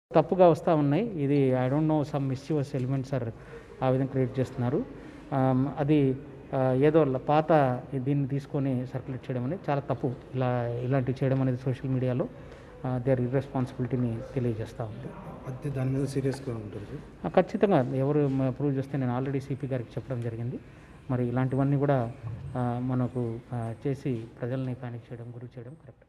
తప్పుగా వస్తూ ఉన్నాయి. ఇది I don't know some mischievous elements are ఆ విధంగా క్రియేట్ చేస్తున్నారు. అది ఏదో పాత దీన్ని తీసుకొని సర్క్యులేట్ చేయడం అనేది చాలా తప్పు. ఇలాంటివి చేయడం అనేది సోషల్ మీడియాలో దేర్ ఇర్రెస్పాన్సిబిలిటీని తెలియజేస్తూ ఉంది. అయితే దాని మీద సీరియస్‌గా ఉంటుంది. ఖచ్చితంగా ఎవరు ప్రూవ్ చేస్తే నేను ఆల్రెడీ సిపి గారికి చెప్పడం జరిగింది. మరి ఇలాంటివన్నీ కూడా మనకు చేసి ప్రజల్ని పానిక్ చేయడం, గురి చేయడం కరెక్ట్